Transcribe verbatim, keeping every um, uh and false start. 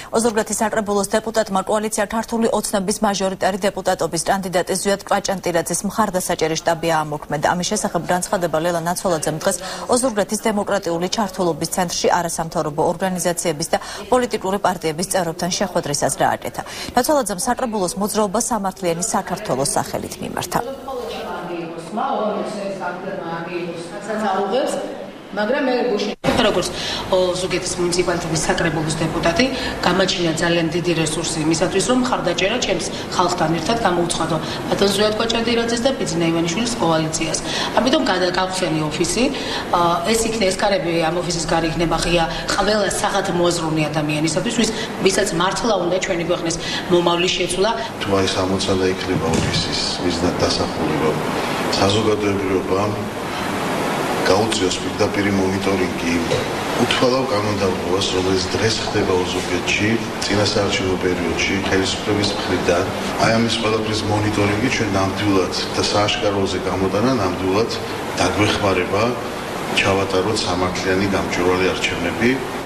ოზურგეთის საკრებულოს დეპუტატმა კოალიცია ქართული ოცნების მაჟორიტარი დეპუტატობის კანდიდატის ზვიად კვაჭანტირაძის მხარდასაჭერი შტაბი აამოქმედა. ამის შესახებ განცხადება ლელა ნაცვალაძემ დღეს ოზურგეთის დემოკრატიული ჩართულობის ცენტრში არასამთავრობო ორგანიზაციების და პოლიტიკური პარტიების წევრებთან შეხვედრისას გააკეთა. ნაცვალაძემ საკრებულოს მოძრაობა სამართლიანი საქართველოს სახელით მიმართა. მაგრამ მე როგორც ოზურგეთის მუნიციპალიტეტის საკრებულოს დეპუტატი გამაჩინა ძალიან დიდი რესურსი იმისათვის რომ მხარდაჭერა ჩემს ხალხთან ერთად გამოუცხადო ბატონ ზვიად კვაჭანტირაძის და ბიძინა ივანიშვილის კოალიციას. ამიტომ გადაგახსენი ოფისი, ეს იქნება ეს კარები ამ ოფისის გარე იქნება ღია ყველა საღად მოაზროვნე ადამიანისათვის, ვისაც მართლა უნდა ჩვენი ქვეყნის მომავლის შეცვლა. თუ აი სამოცადა იქნება ოფისის მიზნად დასახული რომ საზოგადოებრივობა გაუწიოს პირდაპირი მონიტორინგი უთვალავ კანონმდებლობას, რომელიც დღეს ხდება ოზურგეთში, წინასაარჩევნო პერიოდში, ხელისუფლების მხრიდან. აი ამის ყველაფრის მონიტორინგი ჩვენ ნამდვილად და სააშკაროზე გამოტანა ნამდვილად დაგვეხმარება ჩავატაროთ სამართლიანი გამჭვირვალე არჩევნები.